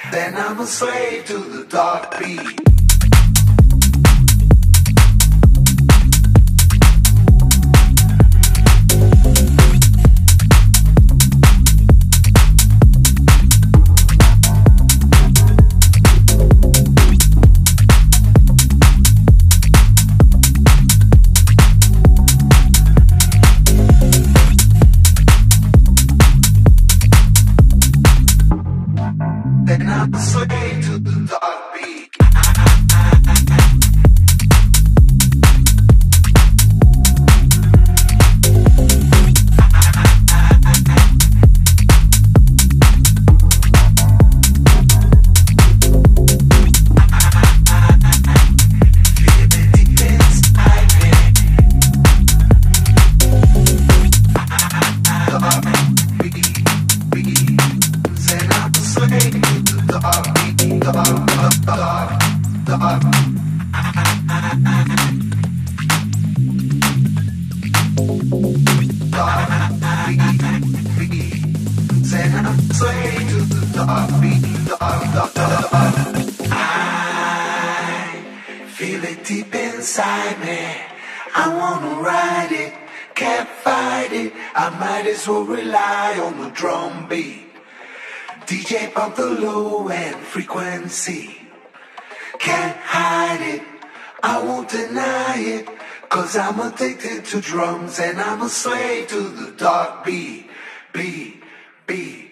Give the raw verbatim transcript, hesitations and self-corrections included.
Then I'm a slave to the dark beat. Then I'm a slave to the dark beat. I feel it deep inside me. I wanna ride it, can't fight it. I might as well rely on the drum beat. D J pump the low end frequency. Can't hide it, I won't deny it. Cause I'm addicted to drums and I'm a slave to the dark beat. Beat, beat.